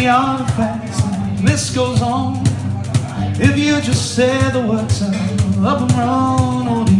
many artifacts, and the list goes on. If you just say the words, up and run, oh,